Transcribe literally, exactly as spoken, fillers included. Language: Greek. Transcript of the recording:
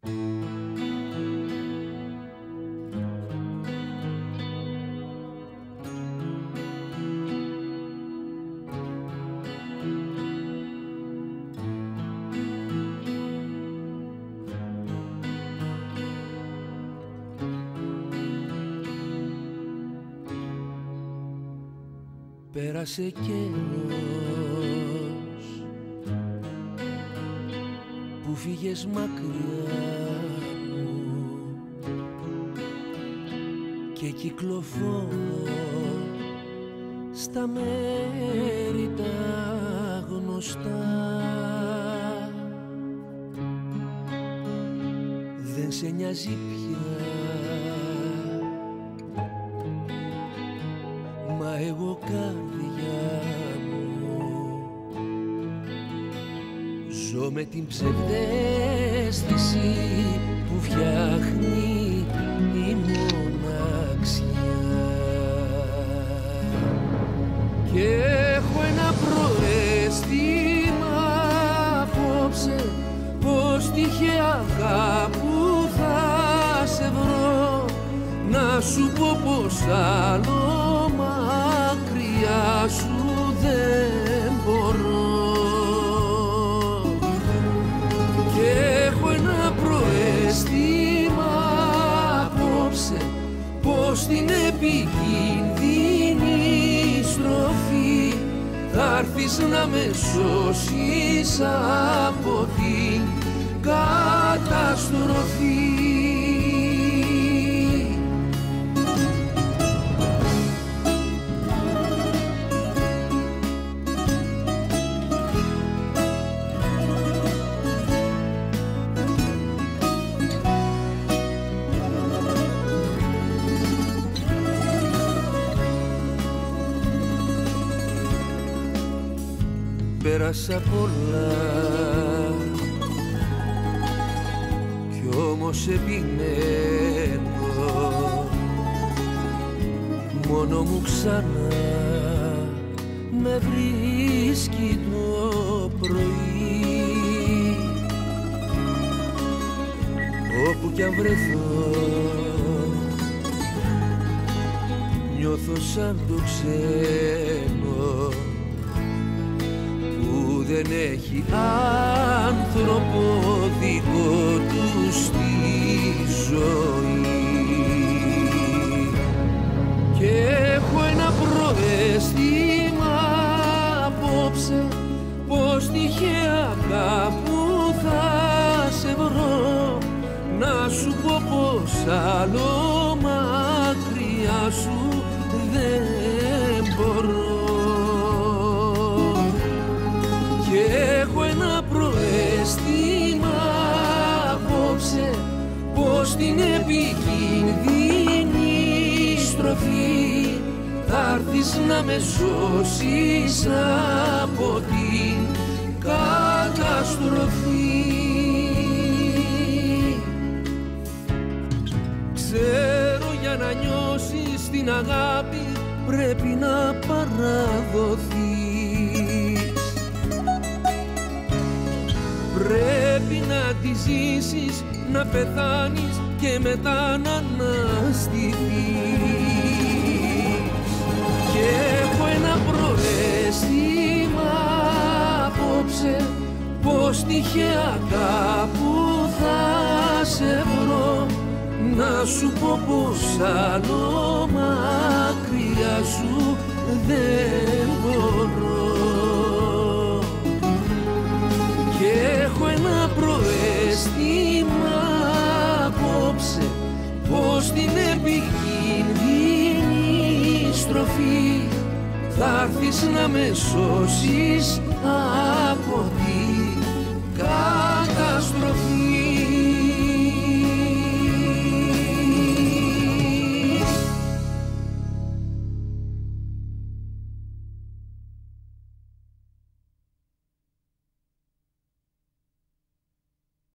Πέρασε καιρός που φύγες μακριά μου και κυκλοφορώ στα μέρη τα γνωστά. Δεν σε νοιάζει πια, μα εγώ καρδιά μου ζω με την ψευδαίσθηση που φτιάχνει η μοναξιά. Και έχω ένα προαίσθημα απόψε πως τυχαία κάπου θα σε βρω, να σου πω πως άλλο μακριά σου δεν μπορώ. Και έχω ένα προαίσθημα απόψε πως την επικίνδυνη στροφή θα έρθεις να με σώσεις από την καταστροφή. Πέρασα πολλά κι όμως επιμένω, μόνο μου ξανά με βρίσκει το πρωί. Όπου κι αν βρεθώ νιώθω σαν το ξένο που δεν έχει άνθρωπο δικό του στη ζωή. Και έχω ένα προαίσθημα απόψε πως τυχαία κάπου θα σε βρω, να σου πω πως άλλο μακριά σου δεν μπορώ. Και έχω ένα προαίσθημα απόψε πως την επικίνδυνη στροφή θα έρθεις να με σώσεις από την καταστροφή. Ξέρω για να νιώσεις την αγάπη πρέπει να παραδοθείς, πρέπει να τη ζήσεις, να πεθάνεις και μετά να αναστηθείς. Και έχω ένα προαίσθημα απόψε πως τυχαία κάπου θα σε βρω, να σου πω πως άλλο μακριά σου δεν μπορώ. Και έχω ένα προαίσθημα απόψε πως την επικίνδυνη στροφή θα έρθεις να με σώσεις από τη